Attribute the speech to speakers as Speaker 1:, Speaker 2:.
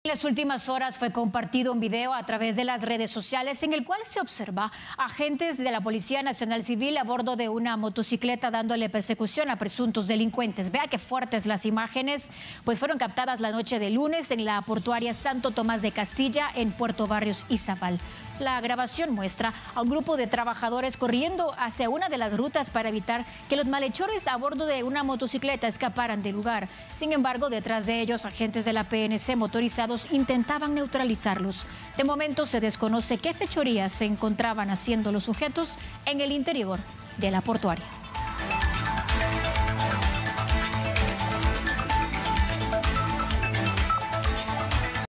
Speaker 1: En las últimas horas fue compartido un video a través de las redes sociales en el cual se observa agentes de la Policía Nacional Civil a bordo de una motocicleta dándole persecución a presuntos delincuentes. Vea qué fuertes las imágenes, pues fueron captadas la noche de lunes en la portuaria Santo Tomás de Castilla en Puerto Barrios, Izabal. La grabación muestra a un grupo de trabajadores corriendo hacia una de las rutas para evitar que los malhechores a bordo de una motocicleta escaparan del lugar. Sin embargo, detrás de ellos, agentes de la PNC motorizados intentaban neutralizarlos. De momento se desconoce qué fechorías se encontraban haciendo los sujetos en el interior de la portuaria.